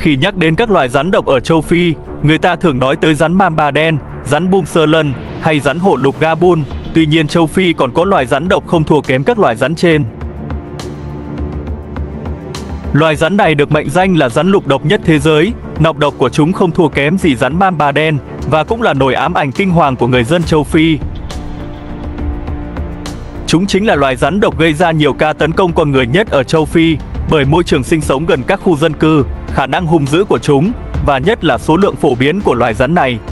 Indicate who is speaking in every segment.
Speaker 1: Khi nhắc đến các loài rắn độc ở châu Phi, người ta thường nói tới rắn mamba đen, rắn bum sơ lân hay rắn hổ lục Gabun. Tuy nhiên châu Phi còn có loài rắn độc không thua kém các loài rắn trên. Loài rắn này được mệnh danh là rắn lục độc nhất thế giới. Nọc độc của chúng không thua kém gì rắn mamba đen và cũng là nỗi ám ảnh kinh hoàng của người dân châu Phi. Chúng chính là loài rắn độc gây ra nhiều ca tấn công con người nhất ở châu Phi bởi môi trường sinh sống gần các khu dân cư, khả năng hung dữ của chúng và nhất là số lượng phổ biến của loài rắn này.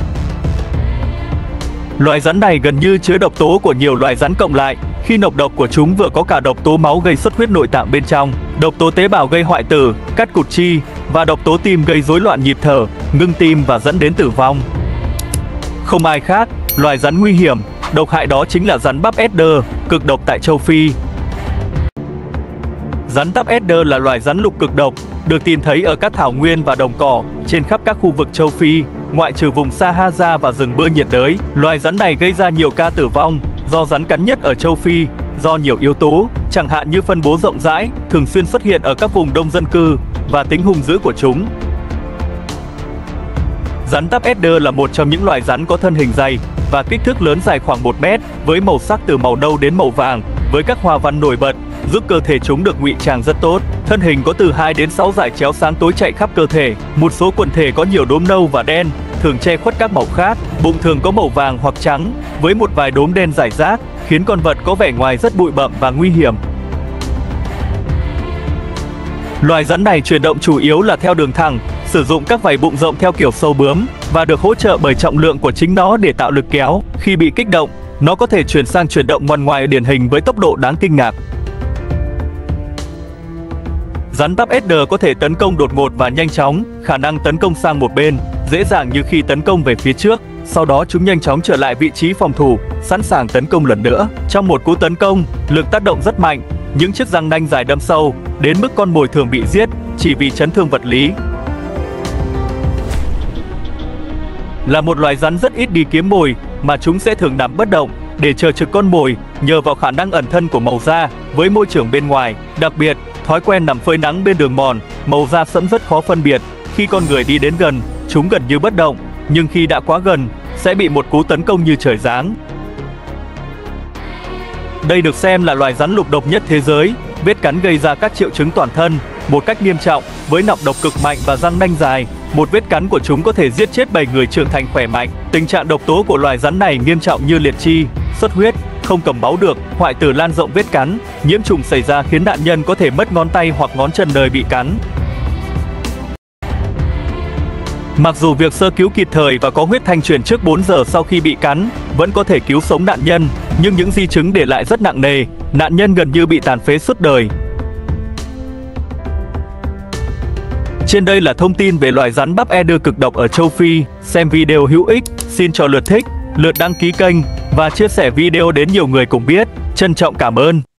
Speaker 1: Loài rắn này gần như chứa độc tố của nhiều loài rắn cộng lại, khi nọc độc của chúng vừa có cả độc tố máu gây xuất huyết nội tạng bên trong, độc tố tế bào gây hoại tử, cắt cụt chi và độc tố tim gây rối loạn nhịp thở, ngưng tim và dẫn đến tử vong. Không ai khác, loài rắn nguy hiểm, độc hại đó chính là rắn bắp Eder, cực độc tại châu Phi. Rắn tắp Eder là loài rắn lục cực độc, được tìm thấy ở các thảo nguyên và đồng cỏ trên khắp các khu vực châu Phi, ngoại trừ vùng Sahara và rừng bưa nhiệt đới. Loài rắn này gây ra nhiều ca tử vong do rắn cắn nhất ở châu Phi, do nhiều yếu tố, chẳng hạn như phân bố rộng rãi, thường xuyên xuất hiện ở các vùng đông dân cư và tính hung dữ của chúng. Rắn tắp Eder là một trong những loài rắn có thân hình dày và kích thước lớn, dài khoảng 1 mét, với màu sắc từ màu nâu đến màu vàng, với các hoa văn nổi bật, giúp cơ thể chúng được ngụy trang rất tốt. Thân hình có từ 2 đến 6 dải chéo sáng tối chạy khắp cơ thể. Một số quần thể có nhiều đốm nâu và đen, thường che khuất các màu khác. Bụng thường có màu vàng hoặc trắng, với một vài đốm đen rải rác, khiến con vật có vẻ ngoài rất bụi bặm và nguy hiểm. Loài rắn này chuyển động chủ yếu là theo đường thẳng, sử dụng các vảy bụng rộng theo kiểu sâu bướm và được hỗ trợ bởi trọng lượng của chính nó để tạo lực kéo. Khi bị kích động, nó có thể chuyển sang chuyển động ngoằn ngoại điển hình với tốc độ đáng kinh ngạc. Rắn tắp Eder có thể tấn công đột ngột và nhanh chóng, khả năng tấn công sang một bên, dễ dàng như khi tấn công về phía trước. Sau đó chúng nhanh chóng trở lại vị trí phòng thủ, sẵn sàng tấn công lần nữa. Trong một cú tấn công, lực tác động rất mạnh, những chiếc răng nanh dài đâm sâu, đến mức con mồi thường bị giết chỉ vì chấn thương vật lý. Là một loài rắn rất ít đi kiếm mồi, mà chúng sẽ thường nằm bất động để chờ trực con mồi, nhờ vào khả năng ẩn thân của màu da với môi trường bên ngoài. Đặc biệt, thói quen nằm phơi nắng bên đường mòn, màu da sẫm rất khó phân biệt. Khi con người đi đến gần, chúng gần như bất động, nhưng khi đã quá gần, sẽ bị một cú tấn công như trời giáng. Đây được xem là loài rắn lục độc nhất thế giới. Vết cắn gây ra các triệu chứng toàn thân một cách nghiêm trọng, với nọc độc cực mạnh và răng nanh dài. Một vết cắn của chúng có thể giết chết 7 người trưởng thành khỏe mạnh. Tình trạng độc tố của loài rắn này nghiêm trọng như liệt chi, xuất huyết, không cầm máu được, hoại tử lan rộng vết cắn. Nhiễm trùng xảy ra khiến nạn nhân có thể mất ngón tay hoặc ngón chân nơi bị cắn. Mặc dù việc sơ cứu kịp thời và có huyết thanh truyền trước 4 giờ sau khi bị cắn vẫn có thể cứu sống nạn nhân, nhưng những di chứng để lại rất nặng nề, nạn nhân gần như bị tàn phế suốt đời. Trên đây là thông tin về loài rắn bắp Eder cực độc ở châu Phi. Xem video hữu ích, xin cho lượt thích, lượt đăng ký kênh và chia sẻ video đến nhiều người cùng biết. Trân trọng cảm ơn.